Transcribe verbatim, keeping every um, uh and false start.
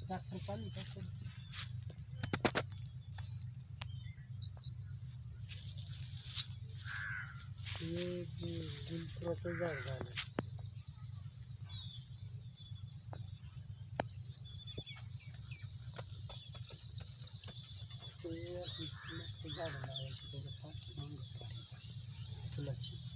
साखर पाणी टाकून हे गुलपुराचं झाड झालं. ते झाडं लावायची त्याच्या पाठी मागं फुलाची.